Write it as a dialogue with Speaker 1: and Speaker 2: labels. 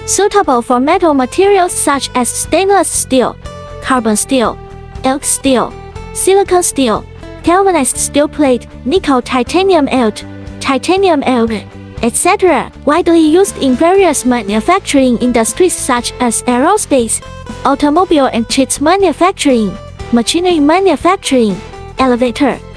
Speaker 1: suitable for metal materials such as stainless steel, carbon steel, ELK steel, silicon steel, galvanized steel plate, nickel titanium ELT, titanium ELK, etc., widely used in various manufacturing industries such as aerospace, automobile and chips manufacturing, machinery manufacturing, elevator,